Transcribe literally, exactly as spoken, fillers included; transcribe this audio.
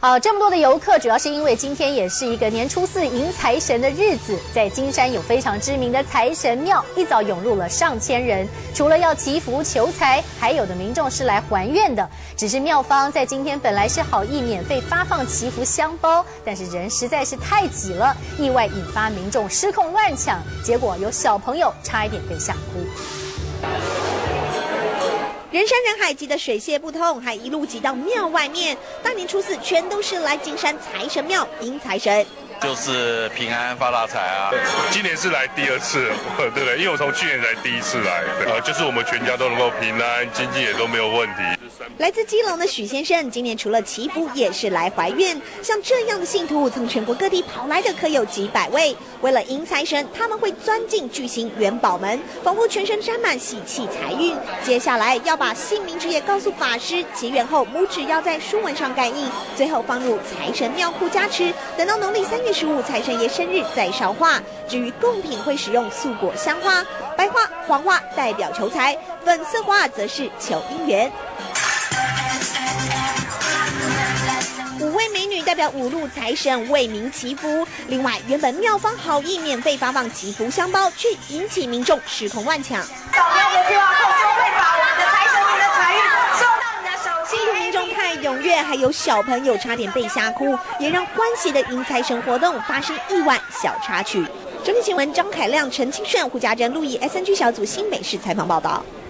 好，这么多的游客，主要是因为今天也是一个年初四迎财神的日子，在金山有非常知名的财神庙，一早涌入了上千人。除了要祈福求财，还有的民众是来还愿的。只是庙方在今天本来是好意免费发放祈福香包，但是人实在是太挤了，意外引发民众失控乱抢，结果有小朋友差一点被吓哭。 人山人海，挤得水泄不通，还一路挤到庙外面。大年初四，全都是来金山财神庙迎财神， 就是平安发大财啊！ 今年是来第二次，对不对？因为我从去年才第一次来，呃，就是我们全家都能够平安，经济也都没有问题。 来自基隆的许先生，今年除了祈福，也是来还愿。像这样的信徒，从全国各地跑来的可有几百位。为了迎财神，他们会钻进巨型元宝门，仿佛全身沾满喜气财运。接下来要把姓名之夜告诉法师，结缘后拇指要在书文上盖印，最后放入财神庙库加持。等到农历三月十五财神爷生日再烧化。至于贡品会使用素果香花，白花、黄花代表求财，粉色花则是求姻缘。五位美女代表五路财神为民祈福。另外，原本庙方好意免费发放祈福香包，却引起民众失控乱抢。扫描的 Q R code 就会把我们的财神爷的财运收到你的手机。信徒民众太踊跃，还有小朋友差点被吓哭，也让欢喜的迎财神活动发生意外小插曲。中天新闻张凯亮、陈清炫、胡家珍、陆毅 S N G 小组新北市采访报道。